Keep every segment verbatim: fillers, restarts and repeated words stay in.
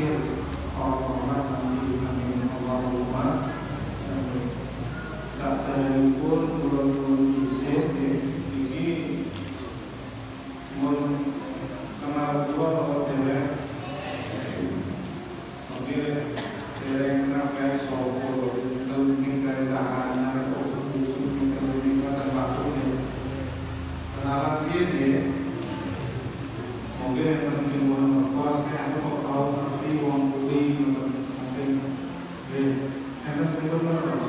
akhir Allah nanti amin Allahumma sadanipun kula nuwun isih iki mun kenal kula apa dereng oke dereng napa sapa ing kerajaan atau ing kemudian waktu kenalan dia mungkin masih mau ngekos kayak aku kok tahu tapi uang beli mungkin deh enak sedikit terus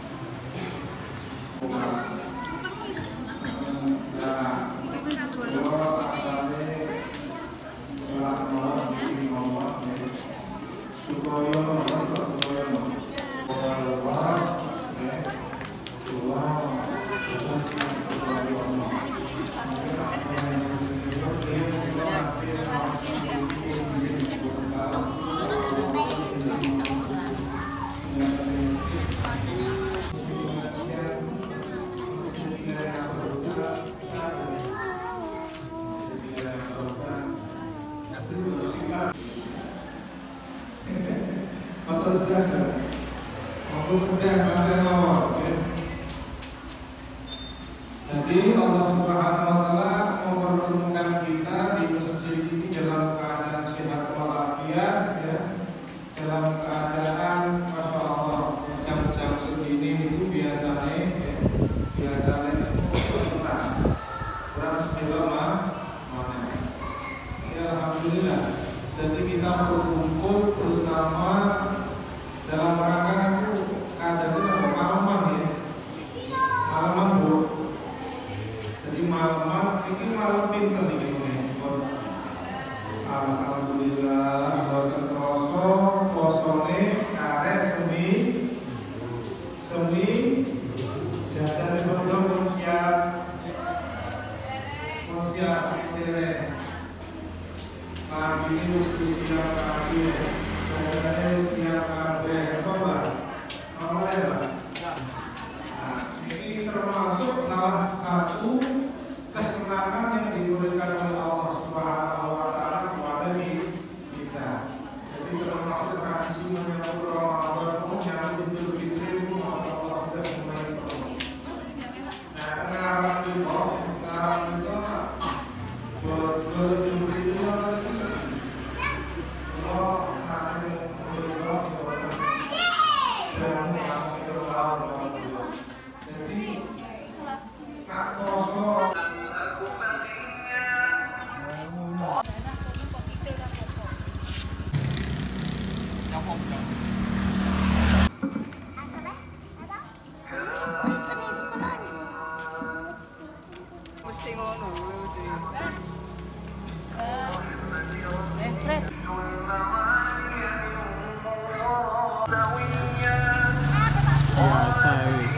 jadi Allah Subhanahu wa taala mempertemukan kita di masjid ini dalam keadaan sehat walafiat ya, dalam keadaan masya Allah jam-jam segini itu biasanya ya, biasanya itu tenang kurang sekitar mana ya alhamdulillah. Jadi kita berkumpul bersama dalam rangka kajian itu malaman ya, malaman bu. Jadi malam ini malam pinter nih ini. Alhamdulillah, buat kroso, posone, karet, semi, semi, jasa belum belum siap, belum siap, tere. Pagi ini udah siap pagi, sore siap kafe, coba, mau lewat. Nah, ini termasuk salah satu kesenangan yang diberikan oleh Allah Subhanahu wa taala kepada kita. Jadi termasuk tradisi menyambut Ramadan pun yang Idul Fitri pun Allah sudah mulai. Nah, sekarang itu, sekarang itu Idul Fitri itu Allah nanti memberikan dan mengambil tahun. Jadi Kak Koso mesti ngono eh Fred biasa